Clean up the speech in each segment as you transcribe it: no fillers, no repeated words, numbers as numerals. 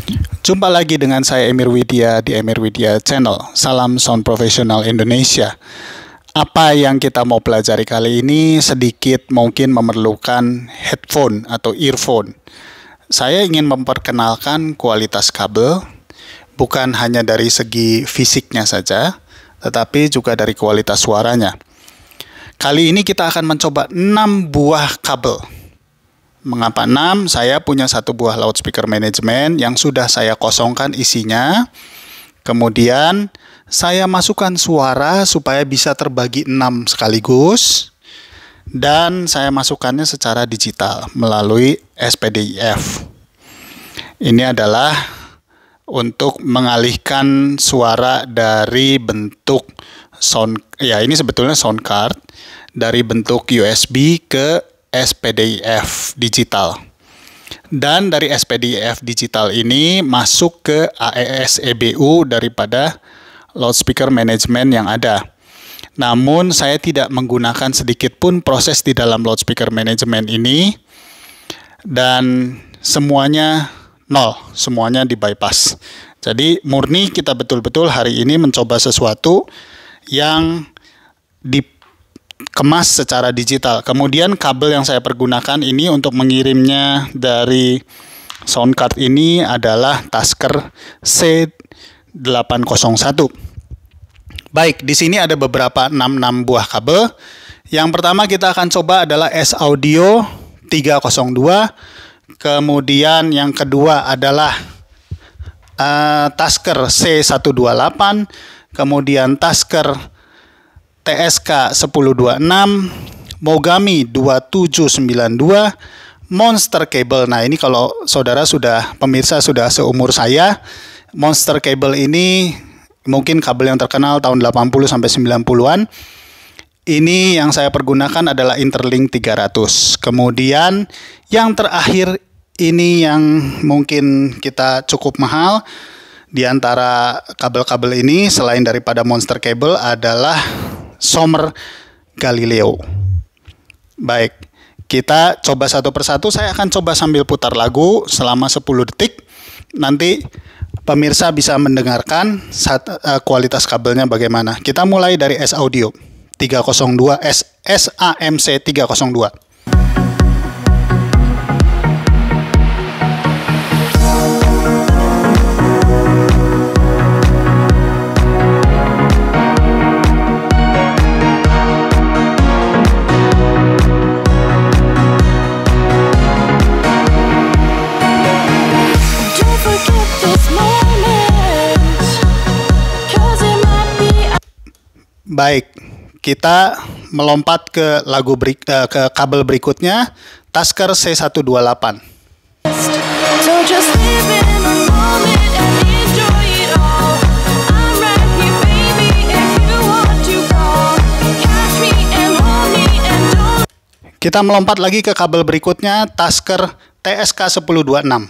Jumpa lagi dengan saya Emir Widya di Emir Widya Channel. Salam sound profesional Indonesia. Apa yang kita mau pelajari kali ini sedikit mungkin memerlukan headphone atau earphone. Saya ingin memperkenalkan kualitas kabel, bukan hanya dari segi fisiknya saja, tetapi juga dari kualitas suaranya. Kali ini kita akan mencoba 6 buah kabel. Mengapa 6? Saya punya 1 buah loudspeaker manajemen yang sudah saya kosongkan isinya. Kemudian saya masukkan suara supaya bisa terbagi 6 sekaligus. Dan saya masukkannya secara digital melalui SPDIF. Ini adalah untuk mengalihkan suara dari bentuk sound, ya ini sebetulnya sound card, dari bentuk USB ke SPDIF digital. Dan dari SPDIF digital ini masuk ke AES EBU daripada loudspeaker manajemen yang ada. Namun saya tidak menggunakan sedikit pun proses di dalam loudspeaker manajemen ini, dan semuanya nol, semuanya di bypass. Jadi murni kita betul-betul hari ini mencoba sesuatu yang dikemas secara digital. Kemudian kabel yang saya pergunakan ini untuk mengirimnya dari sound card ini adalah Tasker C801. Baik, di sini ada beberapa 6 buah kabel. Yang pertama kita akan coba adalah S-Audio 302. Kemudian yang kedua adalah Tasker C128. Kemudian Tasker TSK 1026, Mogami 2792, Monster Cable. Nah, ini kalau pemirsa sudah seumur saya, Monster Cable ini mungkin kabel yang terkenal tahun 80 sampai 90-an. Ini yang saya pergunakan adalah Interlink 300. Kemudian yang terakhir ini yang mungkin kita cukup mahal di antara kabel-kabel ini selain daripada Monster Cable adalah Sommer Galileo. Baik, kita coba satu persatu. Saya akan coba sambil putar lagu selama 10 detik. Nanti pemirsa bisa mendengarkan kualitas kabelnya bagaimana. Kita mulai dari S-Audio 302, SAMC 302. Baik, kita melompat ke ke kabel berikutnya, Tasker C128. Kita melompat lagi ke kabel berikutnya, Tasker TSK 1026.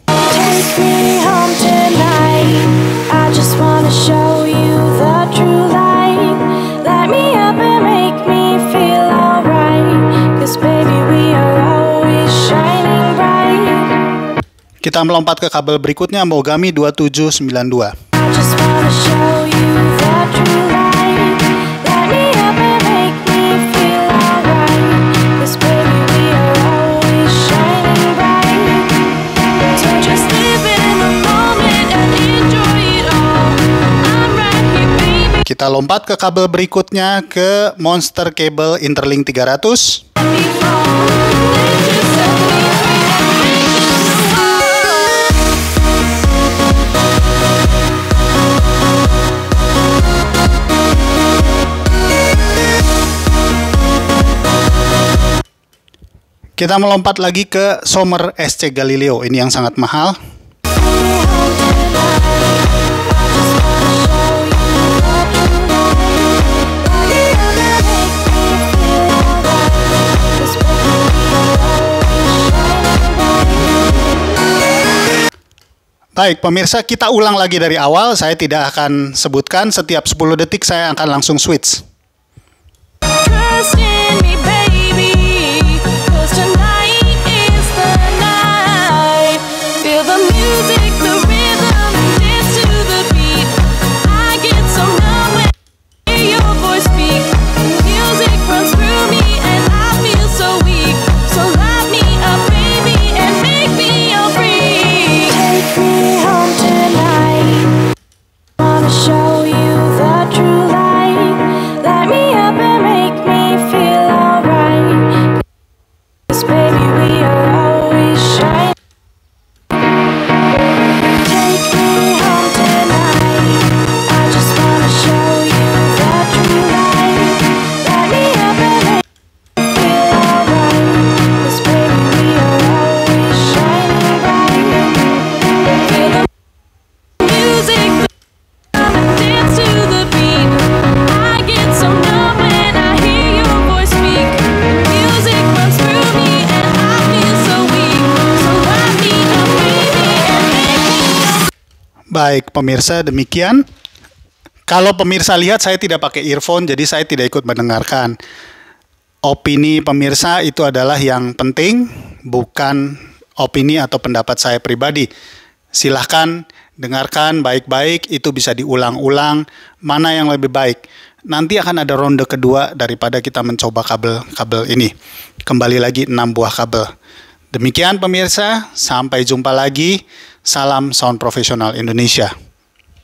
Kita melompat ke kabel berikutnya, Mogami 2792. Kita lompat ke kabel berikutnya, ke Monster Cable Interlink 300. Kita melompat lagi ke Sommer SC Galileo, ini yang sangat mahal. Baik, pemirsa, kita ulang lagi dari awal. Saya tidak akan sebutkan, setiap 10 detik saya akan langsung switch. Feel the music, the rhythm. Baik pemirsa, demikian. Kalau pemirsa lihat saya tidak pakai earphone, jadi saya tidak ikut mendengarkan. Opini pemirsa itu adalah yang penting, bukan opini atau pendapat saya pribadi. Silahkan dengarkan baik-baik, itu bisa diulang-ulang, mana yang lebih baik. Nanti akan ada ronde kedua daripada kita mencoba kabel-kabel ini. Kembali lagi 6 buah kabel. Demikian pemirsa, sampai jumpa lagi. Salam Sound Profesional Indonesia.